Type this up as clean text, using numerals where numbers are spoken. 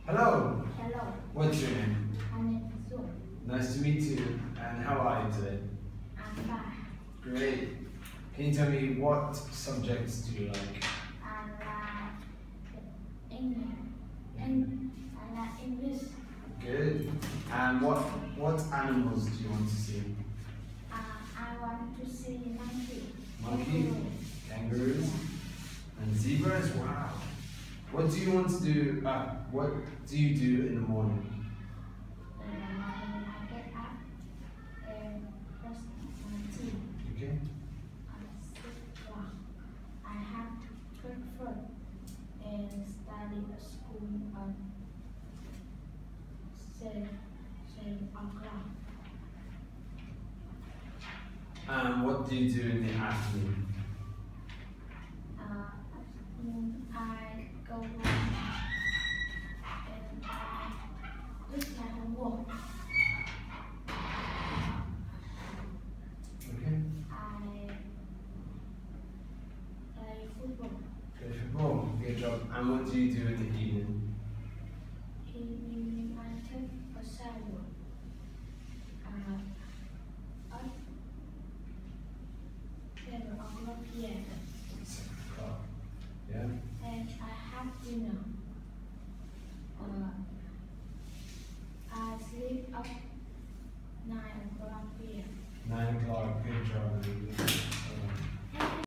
Hello. Hello, What's your name? my name is Zoe. Nice to meet you. And how are you today? I'm fine. Great. Can you tell me what subjects do you like? I like English. And I like English. Good. And what animals do you want to see? I want to see monkey. Monkey, kangaroos, and zebras. Wow. What do you want to do? What do you do in the morning? In the morning, I get up and brush my teeth. Okay. I sit down. I have breakfast and study at school at 7 o'clock. And what do you do in the afternoon? I go home and I do my homework. Okay. I play football. Play football. Good job. And what do you do in the evening? Evening, I take a shower.